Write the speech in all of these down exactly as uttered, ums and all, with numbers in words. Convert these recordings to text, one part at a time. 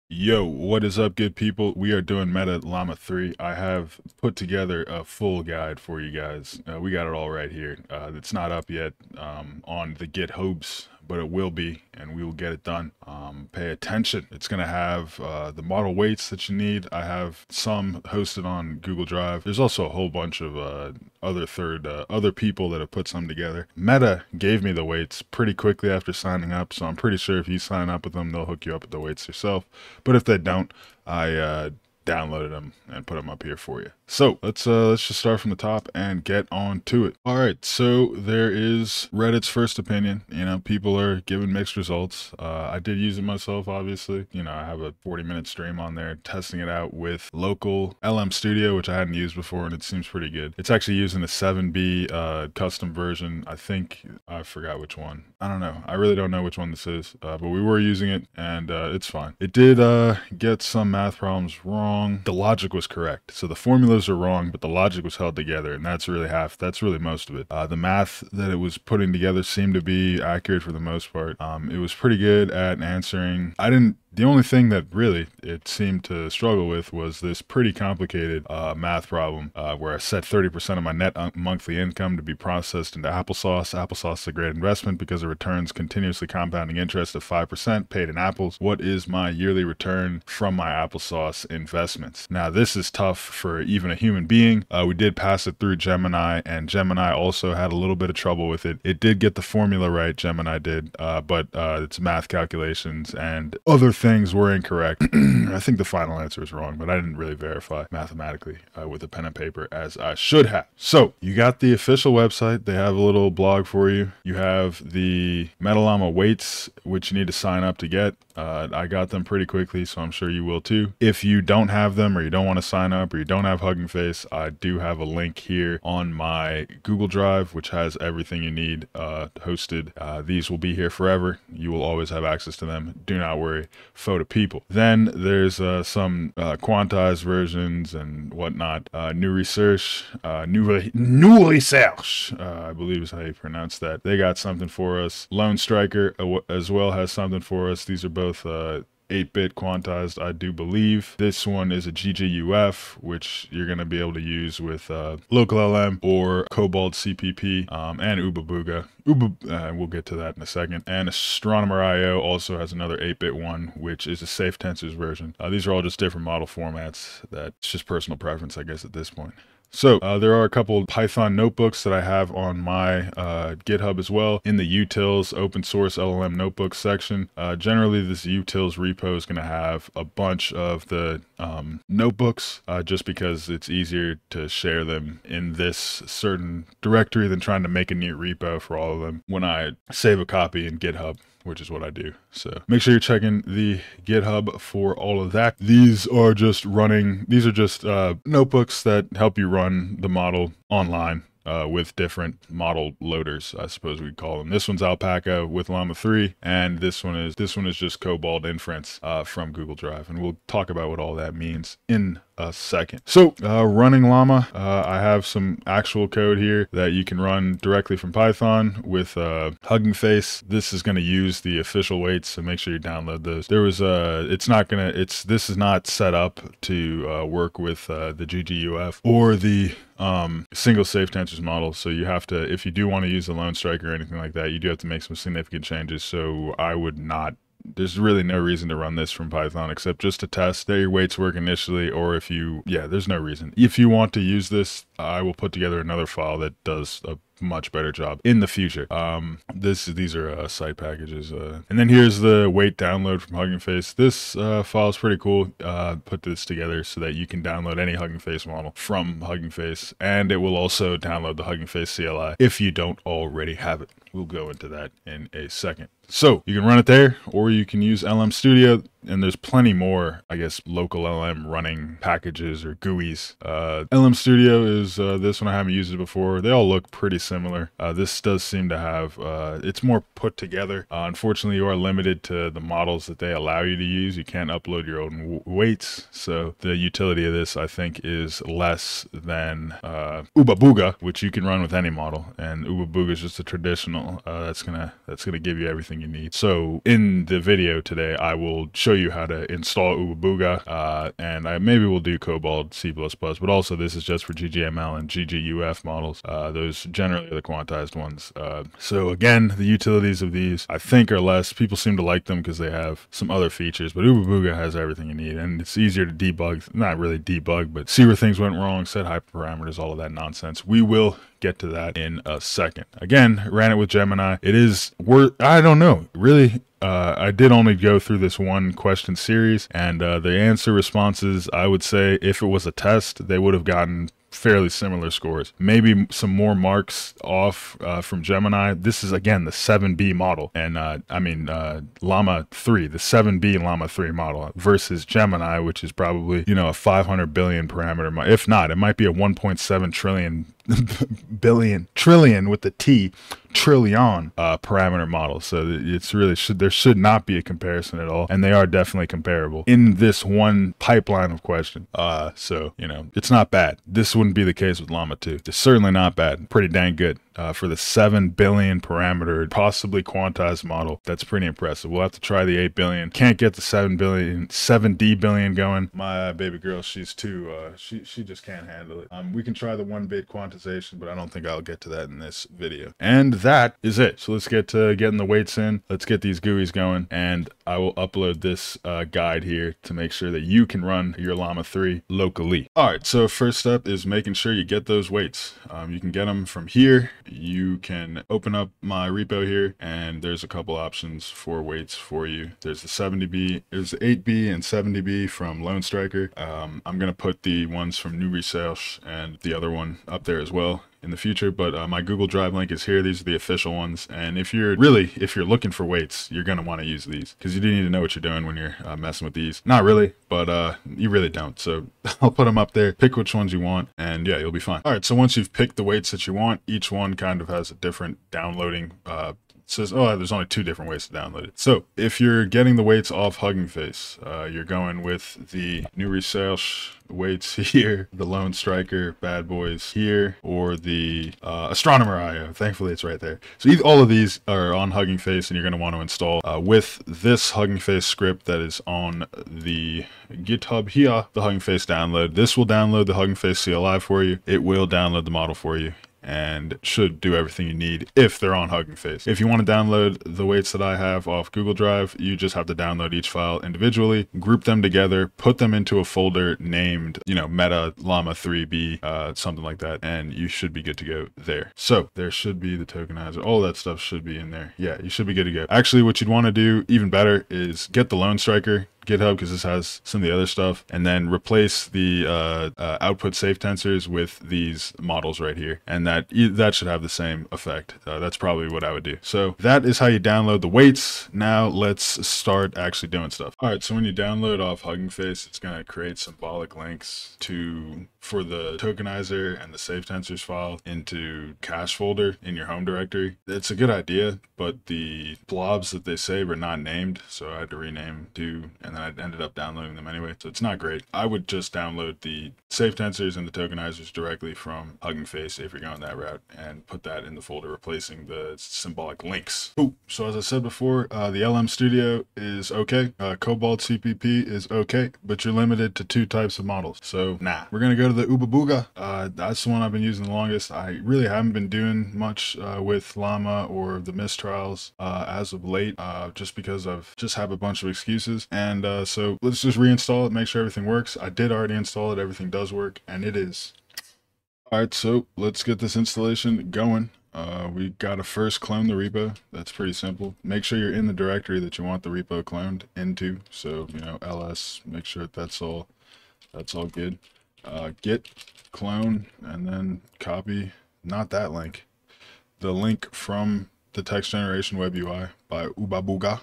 Yo, what is up, good people? We are doing Meta Llama three. I have put together a full guide for you guys. Uh, we got it all right here. Uh, it's not up yet um, on the GitHubs, but it will be, and we will get it done. Um, pay attention. It's going to have uh, the model weights that you need. I have some hosted on Google Drive. There's also a whole bunch of uh, other third, uh, other people that have put some together. Meta gave me the weights pretty quickly after signing up, so I'm pretty sure if you sign up with them, they'll hook you up with the weights yourself. But if they don't, I uh, downloaded them and put them up here for you. So let's uh, let's just start from the top and get on to it. All right, so there is Reddit's first opinion. You know, people are giving mixed results. Uh, I did use it myself, obviously. You know, I have a forty minute stream on there testing it out with local L M Studio, which I hadn't used before, and it seems pretty good. It's actually using the seven B uh, custom version. I think I forgot which one. I don't know. I really don't know which one this is, uh, but we were using it, and uh, it's fine. It did uh, get some math problems wrong. The logic was correct, so the formulas are wrong, but the logic was held together, and that's really half, that's really most of it. Uh, the math that it was putting together seemed to be accurate for the most part. Um, it was pretty good at answering. I didn't, the only thing that really it seemed to struggle with was this pretty complicated uh, math problem uh, where I set thirty percent of my net monthly income to be processed into applesauce. Applesauce is a great investment because it returns continuously compounding interest of five percent paid in apples. What is my yearly return from my applesauce investments? Now, this is tough for even a human being. Uh, we did pass it through Gemini, and Gemini also had a little bit of trouble with it. It did get the formula right, Gemini did, uh, but uh, its math calculations and other things were incorrect. I think the final answer is wrong, but I didn't really verify mathematically uh, with a pen and paper as I should have. So you got the official website. They have a little blog for you. You have the MetaLlama weights, which you need to sign up to get. Uh, I got them pretty quickly, so I'm sure you will too. If you don't have them, or you don't want to sign up, or you don't have Hugging Face, I do have a link here on my Google Drive, which has everything you need uh, hosted. Uh, these will be here forever. You will always have access to them. Do not worry. Photo people. Then there's uh, some uh, quantized versions and whatnot. Uh, new research, uh, new re new research, uh, I believe is how you pronounce that. They got something for us. Lone Striker uh, as well has something for us. These are both uh, eight bit quantized, I do believe. This one is a G G U F, which you're going to be able to use with uh, local L M or Cobalt C P P um, and Ubabuga. Uba, uh, we'll get to that in a second. And Astronomer I O also has another eight bit one, which is a Safe Tensors version. Uh, these are all just different model formats. That's just personal preference, I guess, at this point. So uh, there are a couple Python notebooks that I have on my uh, GitHub as well in the utils open source L L M notebooks section. Uh, generally, this utils repo is going to have a bunch of the um, notebooks uh, just because it's easier to share them in this certain directory than trying to make a new repo for all of them when I save a copy in GitHub, which is what I do. So make sure you're checking the GitHub for all of that. These are just running, these are just uh, notebooks that help you run the model online uh, with different model loaders, I suppose we'd call them. This one's Alpaca with Llama three, and this one is this one is just Cobalt Inference uh, from Google Drive, and we'll talk about what all that means in a second. So uh, running Llama, uh, I have some actual code here that you can run directly from Python with uh, Hugging Face. This is going to use the official weights, so make sure you download those. There was a, uh, it's not gonna, it's this is not set up to uh, work with uh, the G G U F or the um, single Safe Tensors model. So you have to, if you do want to use the Lone Striker or anything like that, you do have to make some significant changes. So I would not. There's really no reason to run this from Python except just to test that your weights work initially, or if you, yeah, there's no reason. If you want to use this, I will put together another file that does a much better job in the future. Um, this these are uh, site packages, uh, and then here's the weight download from Hugging Face. This uh, file is pretty cool. Uh, put this together so that you can download any Hugging Face model from Hugging Face, and it will also download the Hugging Face C L I if you don't already have it. We'll go into that in a second. So you can run it there, or you can use L M Studio, and there's plenty more, I guess, local L M running packages or G U Is. Uh, L M Studio is use uh, this one. I haven't used it before. They all look pretty similar. Uh, this does seem to have, uh, it's more put together. Uh, unfortunately, you are limited to the models that they allow you to use. You can't upload your own w weights. So the utility of this, I think, is less than uh, Ubabuga, which you can run with any model. And Ubabuga is just a traditional. Uh, that's gonna that's gonna give you everything you need. So in the video today, I will show you how to install Ubabuga, uh, and I maybe we'll do Cobalt, C plus plus, but also this is just for G G M L and G G U F models. Uh, those generally are the quantized ones. Uh, so again, the utilities of these I think are less. People seem to like them because they have some other features, but Ubabuga has everything you need, and it's easier to debug. Not really debug, but see where things went wrong, set hyperparameters, all of that nonsense. We will get to that in a second. Again, ran it with Gemini. It is worth, I don't know, really. Uh, I did only go through this one question series, and uh, the answer responses, I would say if it was a test, they would have gotten fairly similar scores. Maybe some more marks off uh, from Gemini. This is, again, the seven B model. And, uh, I mean, uh, Llama three, the seven B Llama three model versus Gemini, which is probably, you know, a five hundred billion parameter. If not, it might be a one point seven trillion billion, trillion with the T, trillion uh, parameter model. So it's really, should there should not be a comparison at all. And they are definitely comparable in this one pipeline of question. Uh, so, you know, it's not bad. This wouldn't be the case with Llama two. It's certainly not bad. Pretty dang good. Uh, for the seven billion parameter, possibly quantized model. That's pretty impressive. We'll have to try the eight billion. Can't get the seven billion, seven D billion going. My uh, baby girl, she's too, uh, she, she just can't handle it. Um, we can try the one bit quantization, but I don't think I'll get to that in this video. And that is it. So let's get to getting the weights in. Let's get these G U Is going, and I will upload this uh, guide here to make sure that you can run your Llama three locally. All right, so first step is making sure you get those weights. Um, you can get them from here. You can open up my repo here, and there's a couple options for weights for you. There's the seventy B, there's the eight B and seventy B from Lone Striker. Um, I'm gonna put the ones from New Research and the other one up there as well in the future, but uh, my Google Drive link is here. These are the official ones, and if you're really if you're looking for weights, you're gonna want to use these because you do need to know what you're doing when you're uh, messing with these. Not really, but uh you really don't. So I'll put them up there, pick which ones you want, and yeah, you'll be fine. All right, so once you've picked the weights that you want, each one kind of has a different downloading uh says, oh, there's only two different ways to download it. So if you're getting the weights off Hugging Face, uh, you're going with the New Research weights here, the Lone Striker Bad Boys here, or the uh, Astronomer I O. Thankfully, it's right there. So either, all of these are on Hugging Face, and you're going to want to install uh, with this Hugging Face script that is on the GitHub here, the Hugging Face download. This will download the Hugging Face C L I for you. It will download the model for you, and should do everything you need if they're on Hugging Face. If you want to download the weights that I have off Google Drive, you just have to download each file individually, group them together, put them into a folder named, you know, Meta Llama three B, uh, something like that, and you should be good to go there. So there should be the tokenizer, all that stuff should be in there. Yeah, you should be good to go. Actually, what you'd want to do even better is get the Lone Striker GitHub, because this has some of the other stuff, and then replace the uh, uh, output safe tensors with these models right here, and that that should have the same effect. Uh, that's probably what I would do. So that is how you download the weights. Now let's start actually doing stuff. All right, so when you download off Hugging Face, it's going to create symbolic links to for the tokenizer and the safe tensors file into cache folder in your home directory. It's a good idea, but the blobs that they save are not named, so I had to rename to, and then I ended up downloading them anyway, so it's not great. I would just download the safe tensors and the tokenizers directly from Hugging Face if you're going that route, and put that in the folder replacing the symbolic links. Ooh, so as I said before, uh, the L M Studio is okay, uh, Cobalt C P P is okay, but you're limited to two types of models, so nah. We're gonna go to the Ubabuga. Uh, that's the one I've been using the longest. I really haven't been doing much uh, with Llama or the mistrials uh, as of late, uh, just because I've just have a bunch of excuses. And uh, so let's just reinstall it, make sure everything works. I did already install it, everything does work, and it is. All right, so let's get this installation going. Uh, we gotta first clone the repo. That's pretty simple. Make sure you're in the directory that you want the repo cloned into. So, you know, L S, make sure that that's all, that's all good. Uh, git clone, and then copy, not that link, the link from the text generation web U I by Ubabuga.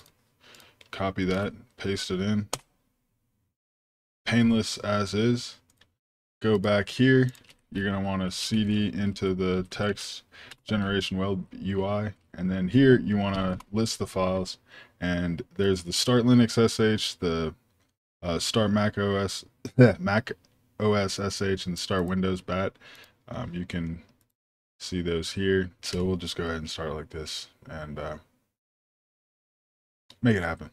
Copy that, paste it in, painless as is. Go back here, you're going to want to cd into the text generation web U I. And then here you want to list the files. And there's the start Linux S H, the uh, start Mac O S, Mac O S S H, and start Windows bat. Um, you can see those here. So we'll just go ahead and start like this and uh, make it happen.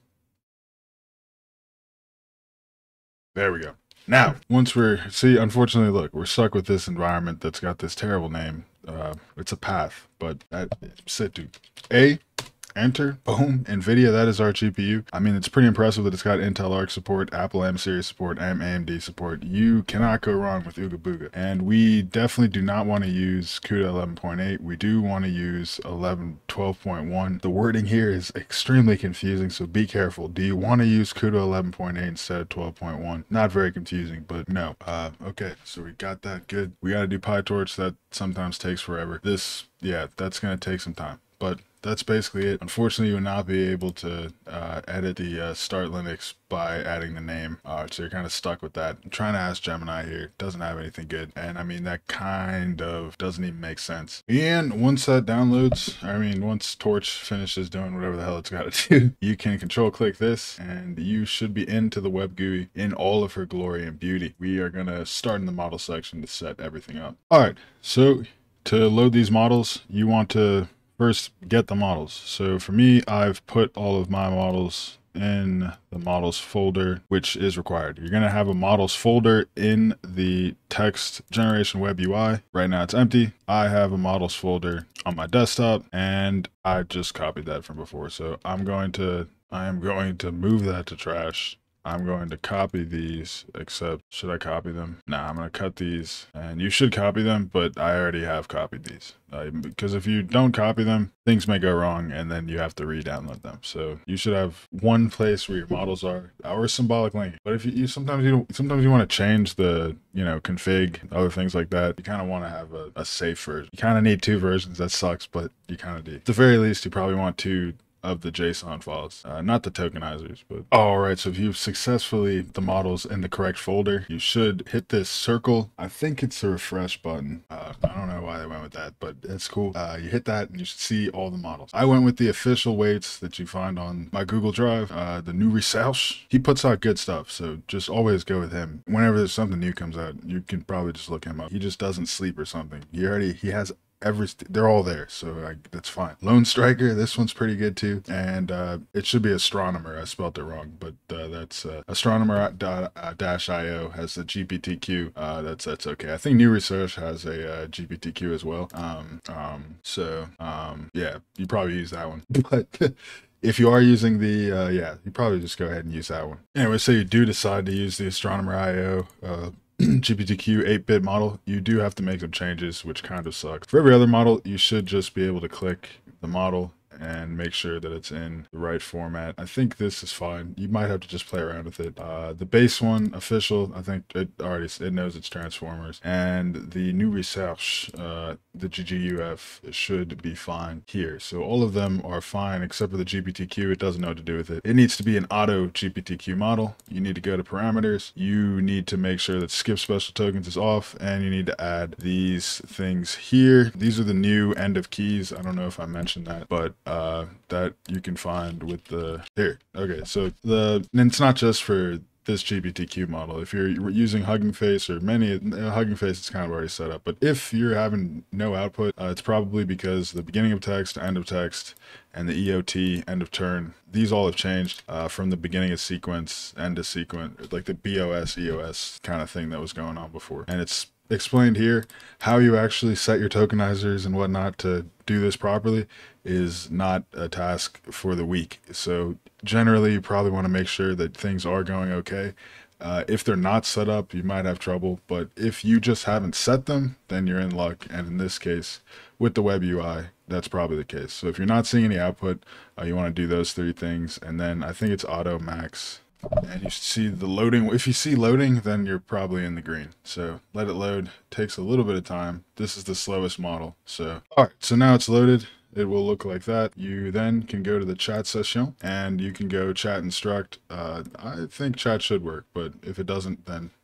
There we go. Now, once we're, see, unfortunately, look, we're stuck with this environment that's got this terrible name. Uh, it's a path, but that, sit to A, enter, boom, NVIDIA, that is our G P U. I mean, it's pretty impressive that it's got Intel Arc support, Apple M series support, and A M D support. You cannot go wrong with Ooga Booga. And we definitely do not want to use CUDA eleven point eight. We do want to use eleven twelve point one. The wording here is extremely confusing, so be careful. Do you want to use CUDA eleven point eight instead of twelve point one? Not very confusing, but no. Uh, okay, so we got that good. We got to do PyTorch. That sometimes takes forever. This, yeah, that's going to take some time, but that's basically it. Unfortunately, you will not be able to uh, edit the uh, start Linux by adding the name, uh, so you're kind of stuck with that. I'm trying to ask Gemini here, doesn't have anything good, and I mean that kind of doesn't even make sense. And once that downloads, I mean once Torch finishes doing whatever the hell it's got to do, you can control click this, and you should be into the web G U I in all of her glory and beauty. We are gonna start in the model section to set everything up. All right, so to load these models, you want to first get the models. So for me, I've put all of my models in the models folder, which is required. You're going to have a models folder in the text generation web U I. Right now it's empty. I have a models folder on my desktop and I just copied that from before. So I'm going to, I am going to move that to trash. I'm going to copy these, except should I copy them? Nah, I'm going to cut these and you should copy them, but I already have copied these. Uh, because if you don't copy them, things may go wrong and then you have to re-download them. So you should have one place where your models are, or a symbolic link. But if you, you sometimes you don't, sometimes you want to change the, you know, config, other things like that. You kind of want to have a, a safe version. You kind of need two versions. That sucks, but you kind of do. At the very least, you probably want two of the JSON files, uh, not the tokenizers, but all right. So if you've successfully the models in the correct folder, you should hit this circle. I think it's the refresh button. Uh, I don't know why they went with that, but it's cool. Uh, you hit that and you should see all the models. I went with the official weights that you find on my Google Drive. Uh, the new research, he puts out good stuff. So just always go with him. Whenever there's something new comes out, you can probably just look him up. He just doesn't sleep or something. He already, he has every, they're all there, so I, that's fine. Lone Striker, this one's pretty good too, and uh, it should be Astronomer. I spelled it wrong, but uh, that's uh, Astronomer dash io has the G P T Q. Uh, that's that's okay. I think New Research has a uh, G P T Q as well. Um, um, so um, yeah, you probably use that one, but. If you are using the, uh, yeah, you probably just go ahead and use that one. Anyway, so you do decide to use the Astronomer I O uh, G P T Q eight bit model, you do have to make some changes, which kind of sucks. For every other model, you should just be able to click the model and make sure that it's in the right format. I think this is fine. You might have to just play around with it. Uh, the base one, official, I think it already it knows it's Transformers. And the new research, uh, the G G U F should be fine here. So all of them are fine except for the G P T Q. It doesn't know what to do with it. It needs to be an auto G P T Q model. You need to go to parameters. You need to make sure that skip special tokens is off, and you need to add these things here. These are the new end of keys. I don't know if I mentioned that, but uh, that you can find with the here. Okay, so the and it's not just for this G P T Q model. If you're using Hugging Face or many uh, Hugging Face, it's kind of already set up. But if you're having no output, uh, it's probably because the beginning of text, end of text, and the E O T, end of turn, these all have changed uh, from the beginning of sequence, end of sequence, like the B O S, E O S kind of thing that was going on before. And it's explained here. How you actually set your tokenizers and whatnot to do this properly is not a task for the week. So generally you probably want to make sure that things are going okay. Uh, if they're not set up, you might have trouble, but if you just haven't set them, then you're in luck. And in this case, with the web U I, that's probably the case. So if you're not seeing any output, uh, you want to do those three things. And then I think it's auto max. And you see the loading. If you see loading, then you're probably in the green. So let it load. Takes a little bit of time. This is the slowest model. So, all right. So now it's loaded. It will look like that. You then can go to the chat session and you can go chat instruct. Uh, I think chat should work, but if it doesn't, then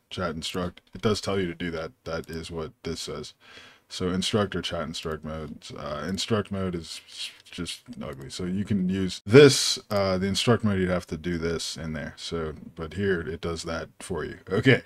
chat instruct. It does tell you to do that. That is what this says. So instruct or chat instruct mode. Uh, instruct mode is just ugly. So you can use this, uh, the instruct mode, you'd have to do this in there. So, but here it does that for you. Okay.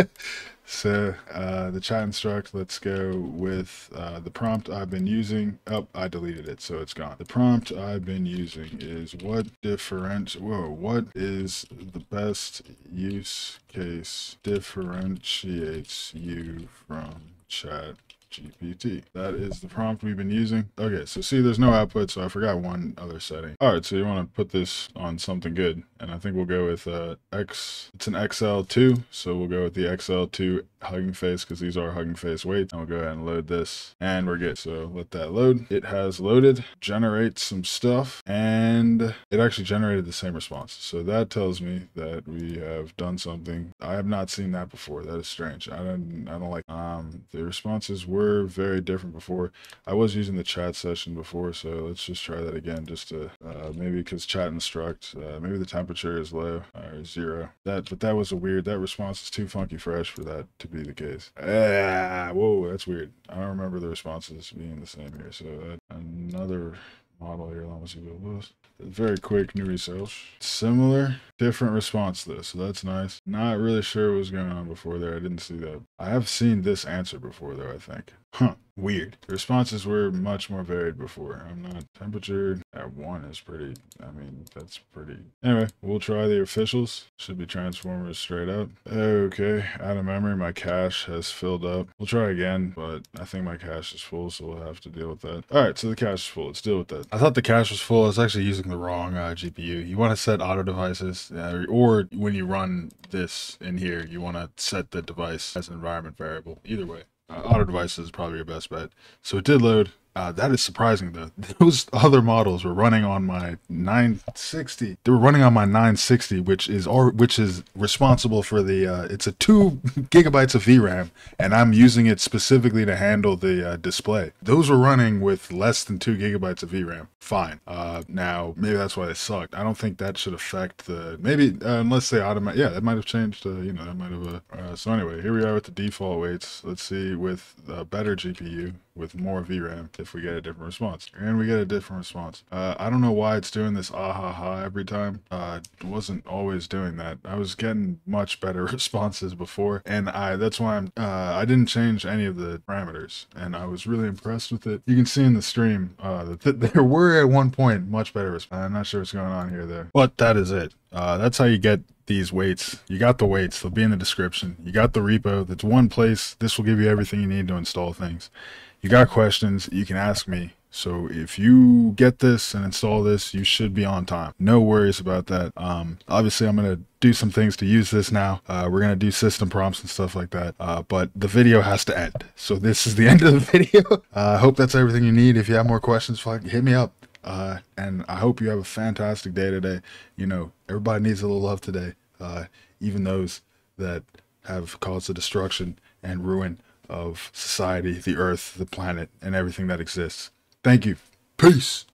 So uh, the chat instruct, let's go with uh, the prompt I've been using. Oh, I deleted it, so it's gone. The prompt I've been using is what different, whoa, what is the best use case differentiates you from chat G P T. That is the prompt we've been using. Okay, so see, there's no output, so I forgot one other setting. All right, so you want to put this on something good, and I think we'll go with uh, X. It's an X L two, so we'll go with the X L two Hugging Face because these are Hugging Face weights. And we'll go ahead and load this, and we're good. So let that load. It has loaded. Generate some stuff, and it actually generated the same response. So that tells me that we have done something. I have not seen that before. That is strange. I don't. I don't like. Um, the responses were were very different before. I was using the chat session before, so let's just try that again, just to uh, maybe because chat instruct, uh, maybe the temperature is low or zero. That, but that was a weird. That response is too funky fresh for that to be the case. Ah, whoa, that's weird. I don't remember the responses being the same here. So that, another model here. Let me see what it was. Very quick new research. Similar, different response though, so that's nice. Not really sure what was going on before there. I didn't see that. I have seen this answer before though, I think. Huh. Weird. The responses were much more varied before. I'm not. Temperature at one is pretty. I mean, that's pretty. Anyway, we'll try the officials. Should be Transformers straight up. Okay. Out of memory, my cache has filled up. We'll try again, but I think my cache is full, so we'll have to deal with that. All right, so the cache is full. Let's deal with that. I thought the cache was full. I was actually using the wrong uh, G P U. You want to set auto devices, uh, or when you run this in here, you want to set the device as an environment variable. Either way. Uh, auto devices is probably your best bet. So it did load. Uh, that is surprising though. Those other models were running on my nine sixty. They were running on my nine sixty, which is or which is responsible for the. Uh, it's a two gigabytes of V RAM, and I'm using it specifically to handle the uh, display. Those were running with less than two gigabytes of V RAM. Fine. Uh, now maybe that's why they sucked. I don't think that should affect the. Maybe uh, unless they automate. Yeah, that might have changed. Uh, you know, that might have. Uh, uh, so anyway, here we are with the default weights. Let's see with a better G P U with more V RAM. If we get a different response, and we get a different response. Uh, I don't know why it's doing this ah ha ha every time. Uh, it wasn't always doing that. I was getting much better responses before, and I that's why I'm uh, I didn't change any of the parameters, and I was really impressed with it. You can see in the stream uh, that th there were at one point much better response. I'm not sure what's going on here there, but that is it. Uh, that's how you get these weights. You got the weights. They'll be in the description. You got the repo. That's one place. This will give you everything you need to install things. You got questions, you can ask me. So if you get this and install this, you should be on time. No worries about that. Um, obviously, I'm going to do some things to use this now. Uh, we're going to do system prompts and stuff like that. Uh, but the video has to end. So this is the end of the video. I uh, hope that's everything you need. If you have more questions, hit me up. Uh, and I hope you have a fantastic day today. You know, everybody needs a little love today. Uh, even those that have caused the destruction and ruin of society, the earth, the planet, and everything that exists. Thank you. Peace.